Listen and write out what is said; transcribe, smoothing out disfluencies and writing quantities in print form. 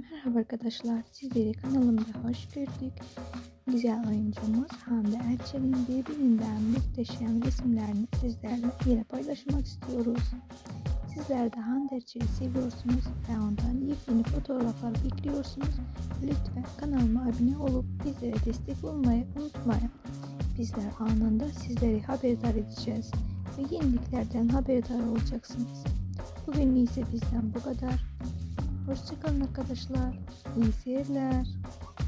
Merhaba arkadaşlar, sizleri kanalımda hoş gördük. Güzel oyuncumuz Hande Erçel'in birbirinden muhteşem resimlerini sizlerle yine paylaşmak istiyoruz. Sizler de Hande Erçel'i seviyorsunuz ve ondan yepyeni fotoğraflar bekliyorsunuz. Lütfen kanalıma abone olup bizlere destek olmayı unutmayın. Bizler anında sizleri haberdar edeceğiz ve yeniliklerden haberdar olacaksınız. Bugün ise bizden bu kadar. Hoşçakalın arkadaşlar. İyi seyirler.